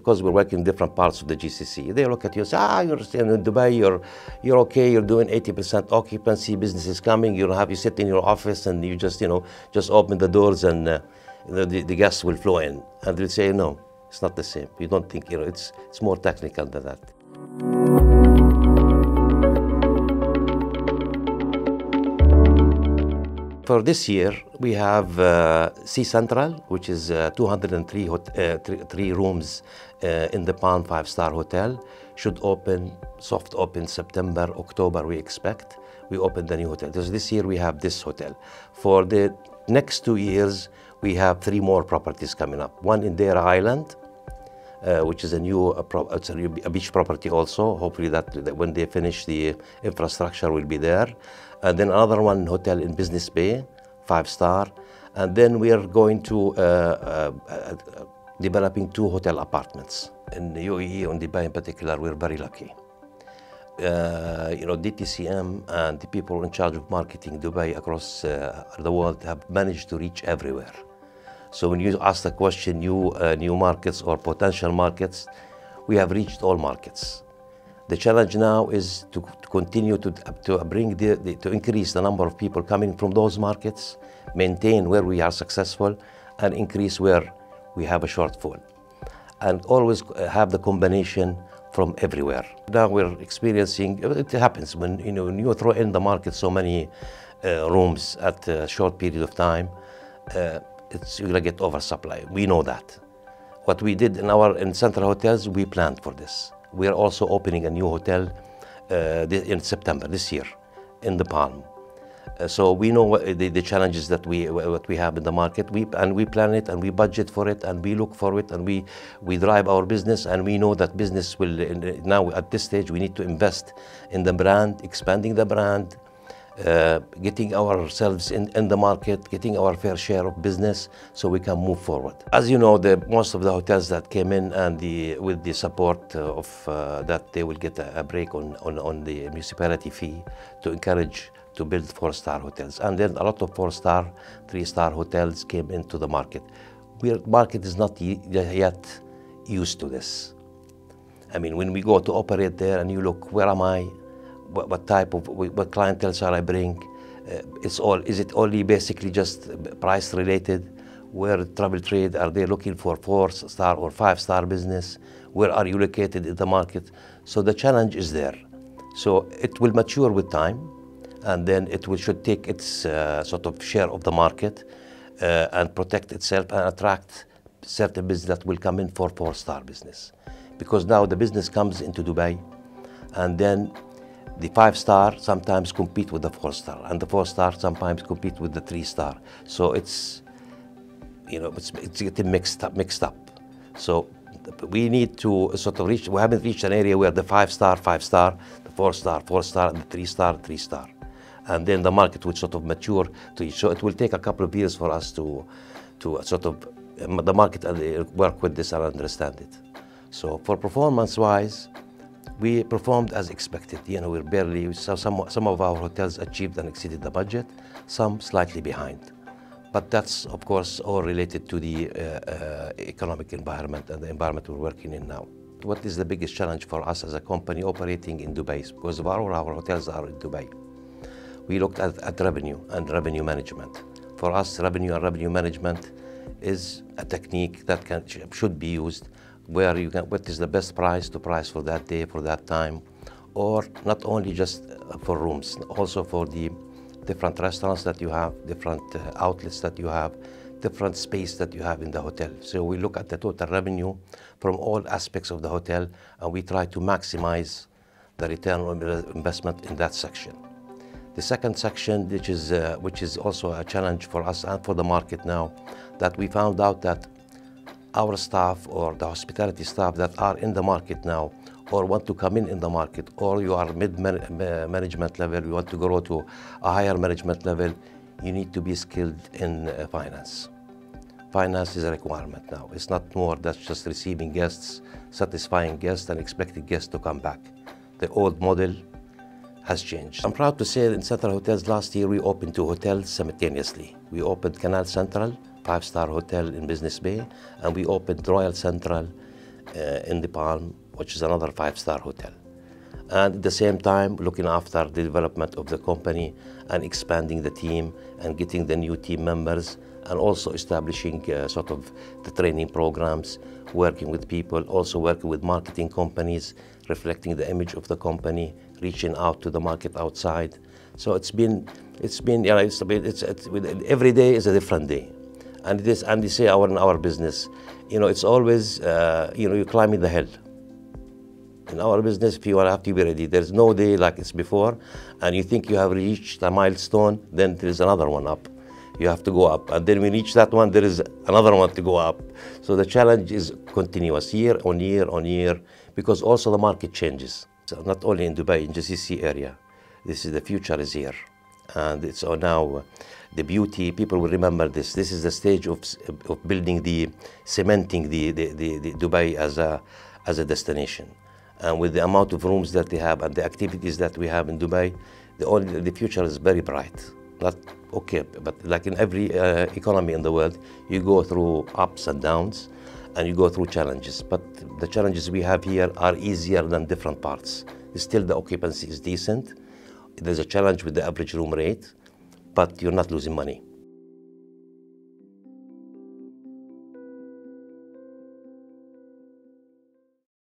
because we're working in different parts of the GCC. They look at you and say, you're staying in Dubai, you're okay, you're doing 80% occupancy, business is coming, you sit in your office and you just open the doors and the guests will flow in. And they'll say, no, it's not the same. You don't think, it's more technical than that. For this year, we have Sea Central, which is 203 rooms in the Palm 5-star hotel. Should open, soft open September, October, we expect. We open the new hotel. So this year we have this hotel. For the next 2 years, we have 3 more properties coming up. One in Deira Island, which is a beach property also. Hopefully that when they finish, the infrastructure will be there. And then another one hotel in Business Bay, 5-star. And then we are going to developing 2 hotel apartments. In the UAE, on Dubai in particular, we're very lucky. DTCM and the people in charge of marketing Dubai across the world have managed to reach everywhere. So when you ask the question, new markets or potential markets, we have reached all markets. The challenge now is to continue to increase the number of people coming from those markets, maintain where we are successful, and increase where we have a shortfall. And always have the combination from everywhere. Now we're experiencing, it happens when you throw in the market so many rooms at a short period of time, you're gonna get oversupply. We know that. What we did in Central Hotels, we planned for this. We are also opening a new hotel in September this year in the Palm. So we know what the challenges that we have in the market. We plan it and we budget for it and we look for it and we drive our business, and we know that business will now at this stage we need to invest in the brand, expanding the brand, getting ourselves in the market, getting our fair share of business so we can move forward. As you know, most of the hotels that came in and with the support of that, they will get a break on the municipality fee to encourage to build 4-star hotels. And then a lot of 4-star, 3-star hotels came into the market. The market is not yet used to this. I mean, when we go to operate there and you look, where am I? What type of, what clientele shall I bring? Is it only basically just price related? Where travel trade, are they looking for 4-star or 5-star business? Where are you located in the market? So the challenge is there. So it will mature with time, and then should take its sort of share of the market and protect itself and attract certain business that will come in for 4-star business. Because now the business comes into Dubai, and then the 5-star sometimes compete with the 4-star, and the 4-star sometimes compete with the 3-star. So it's getting mixed up. So we need to sort of reach. We haven't reached an area where the 5-star, 5-star, the 4-star, 4-star, and the 3-star, 3-star, and then the market will sort of mature to each. So it will take a couple of years for us to sort of the market work with this and understand it. So for performance-wise, we performed as expected. We're barely, some of our hotels achieved and exceeded the budget, some slightly behind. But that's, of course, all related to the economic environment and the environment we're working in now. What is the biggest challenge for us as a company operating in Dubai? Because our hotels are in Dubai. We looked at revenue and revenue management. For us, revenue and revenue management is a technique that should be used, where what is the best price to price for that day, for that time, or not only just for rooms, also for the different restaurants that you have, different outlets that you have, different space that you have in the hotel. So we look at the total revenue from all aspects of the hotel, and we try to maximize the return on investment in that section. The second section, which is also a challenge for us and for the market now, that we found out that our staff or the hospitality staff that are in the market now or want to come in the market, or you are mid-management level, you want to grow to a higher management level, you need to be skilled in finance. Finance is a requirement now. It's not more that's just receiving guests, satisfying guests and expecting guests to come back. The old model has changed. I'm proud to say that in Central Hotels last year we opened 2 hotels simultaneously. We opened Canal Central, 5-star hotel in Business Bay, and we opened Royal Central in the Palm, which is another 5-star hotel. And at the same time, looking after the development of the company and expanding the team and getting the new team members, and also establishing sort of the training programs, working with people, also working with marketing companies, reflecting the image of the company, reaching out to the market outside. So it's been every day is a different day. And this, and they say in our business, it's always, you're climbing the hill. In our business, if you have to be ready, there's no day like it's before, and you think you have reached a milestone, then there is another one up. You have to go up, and then when you reach that one, there is another one to go up. So the challenge is continuous, year on year on year, because also the market changes. So not only in Dubai, in GCC area, the future is here. And it's now the beauty, people will remember this. This is the stage of building cementing the Dubai as a destination. And with the amount of rooms that they have and the activities that we have in Dubai, the future is very bright. Not okay, but like in every economy in the world, you go through ups and downs, and you go through challenges. But the challenges we have here are easier than different parts. Still, the occupancy is decent. There's a challenge with the average room rate, but you're not losing money.